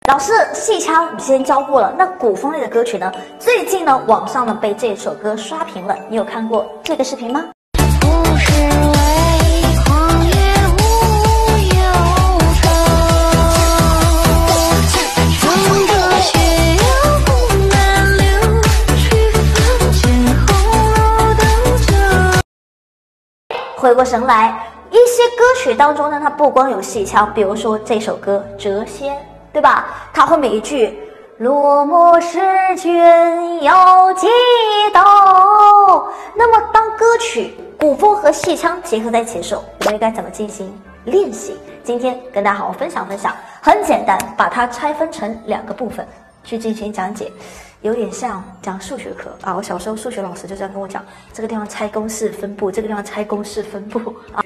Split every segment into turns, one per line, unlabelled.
老师，戏腔我们之前教过了，那古风类的歌曲呢？最近呢，网上呢被这首歌刷屏了，你有看过这个视频吗？
不是为狂野无忧愁，怎个却要红难留，去凡间红楼斗酒。
回过神来，一些歌曲当中呢，它不光有戏腔，比如说这首歌《谪仙》。对吧？它后面一句“落寞诗卷要寄到”，那么当歌曲古风和戏腔结合在一起的时候，我们应该怎么进行练习？今天跟大家好好分享，很简单，把它拆分成2个部分去进行讲解，有点像讲数学课啊。我小时候数学老师就这样跟我讲，这个地方拆公式分布，这个地方拆公式分布啊。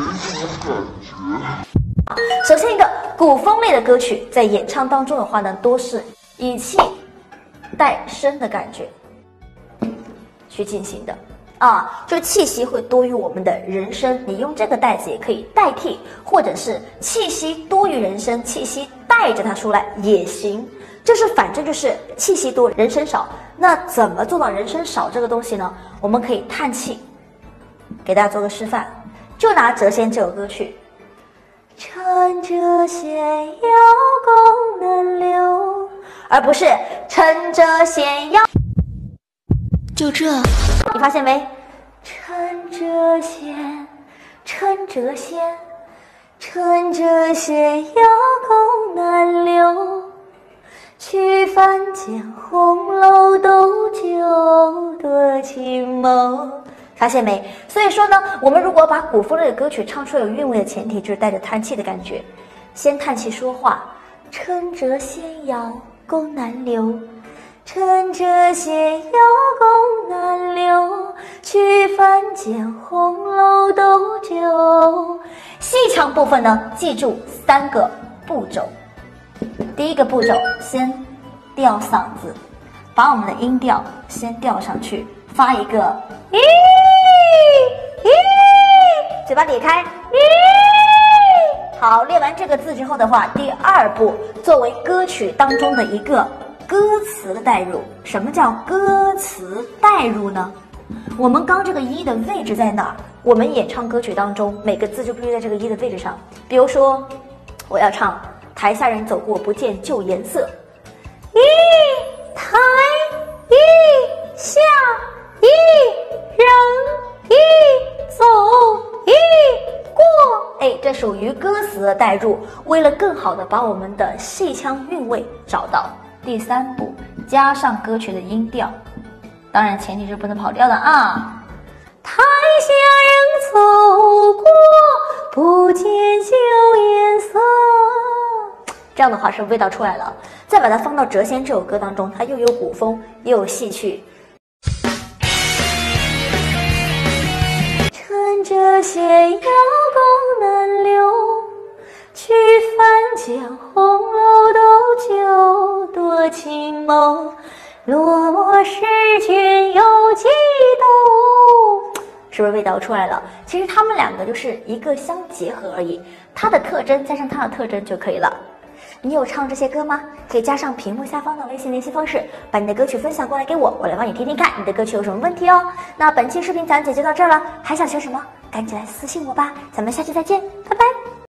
首先，一个古风类的歌曲在演唱当中的话呢，多是以气带声的感觉去进行的啊，就气息会多于我们的人声。你用这个带子也可以代替，或者是气息多于人声，气息带着它出来也行。反正就是气息多，人声少。那怎么做到人声少这个东西呢？我们可以叹气，给大家做个示范。就拿《谪仙》这首歌曲。趁着闲腰弓难留，而不是趁着闲腰。
就这，
你发现没？趁着闲，趁着闲，趁着闲腰弓难留，去凡间红楼斗酒多情谋。发现没？所以说呢，我们如果把古风类的歌曲唱出有韵味的前提，就是带着叹气的感觉。先叹气说话，趁着闲腰弓难留，趁着闲腰弓难留，去凡间红楼斗酒。戏腔部分呢，记住3个步骤。第一个步骤，先吊嗓子，把我们的音调先吊上去，发一个咦。嘴巴咧开，好，练完这个字之后的话，第2步作为歌曲当中的一个歌词的代入。什么叫歌词代入呢？我们刚这个一的位置在哪儿？我们演唱歌曲当中每个字就必须在这个一的位置上。比如说，我要唱台下人走过不见旧颜色，一台一下一人一走一过，这属于歌词的代入。为了更好的把我们的戏腔韵味找到，第3步加上歌曲的音调，当然前提是不能跑调的啊。台下人走过不见旧颜色，这样的话是味道出来了。再把它放到《谪仙》这首歌当中，它又有古风又有戏曲。趁着闲腰弓难留，去凡间红楼斗酒多情谋，落寞诗卷有几斗。是不是味道出来了？其实他们2个就是一个相结合而已，它的特征加上它的特征就可以了。你有唱这些歌吗？可以加上屏幕下方的微信联系方式，把你的歌曲分享过来给我，我来帮你听听看你的歌曲有什么问题哦。那本期视频讲解就到这儿了，还想学什么？赶紧来私信我吧，咱们下期再见，拜拜。